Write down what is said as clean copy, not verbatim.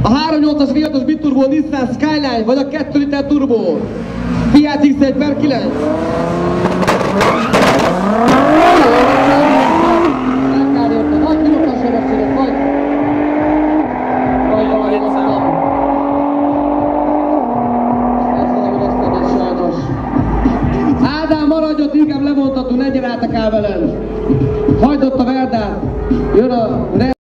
A 3.8-as V6-os biturbo Nissan Skyline, vagy a 2 liter turbo Fiat X1/9. Ádám, maradj ott, inkább lemondhatunk, ne gyere át a kábelen. Hagyd ott a Verdát, jön a